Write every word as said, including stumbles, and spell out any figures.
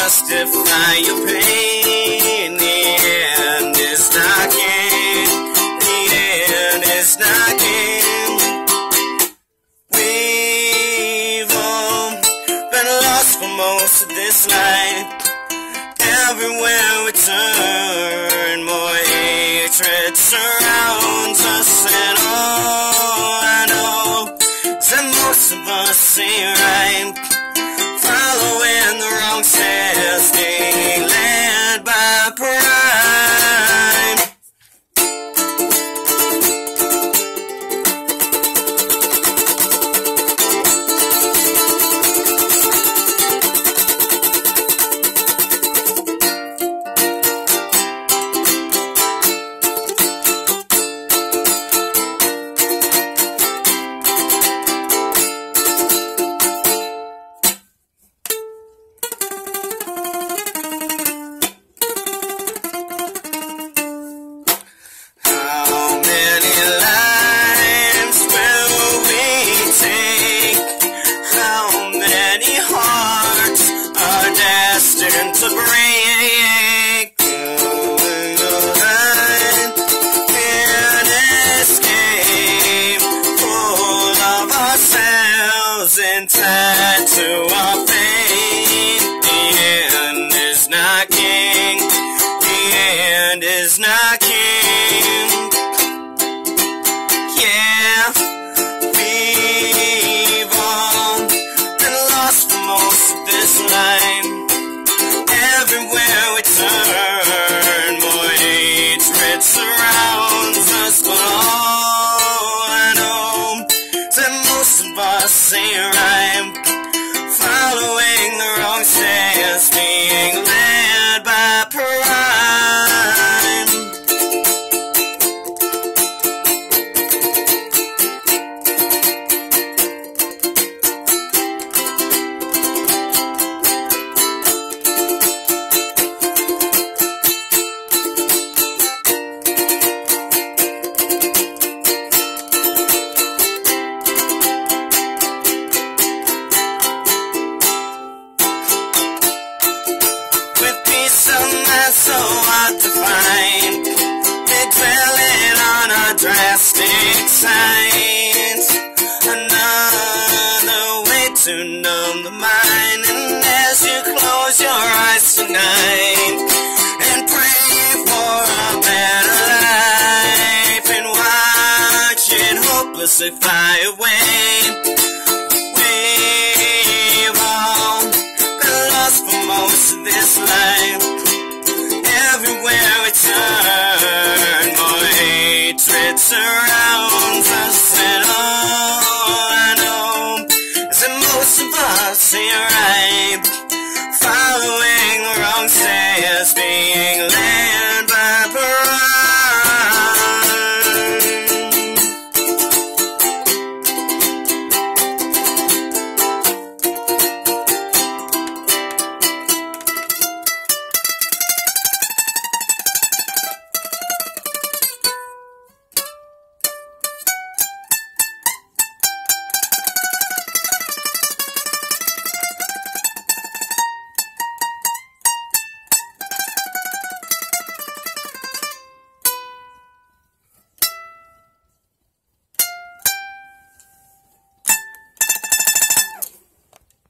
justify your pain. The end is knocking. The end is knocking. We've all been lost for most of this life. Everywhere we turn, more hatred surrounds us, and all I know is that most of us ain't right. Following the wrong steps, being led by pride. To break, can't escape, full of ourselves and tied to our fate. The end is knocking, the end is knocking. Yeah, we've all been lost for most of this life. Everywhere we turn, more hatred surrounds us, but all I know is that most of us ain't right. Following the wrong steps, being led by pride. So hard to find, we're dwelling on our drastic signs. Another way to numb the mind. And as you close your eyes tonight and pray for a better life and watch it hopelessly fly away, we've all been lost for most of this life. Everywhere we turn, more hatred surrounds us, and all I know is that most of us ain't right. Following the wrong steps, being led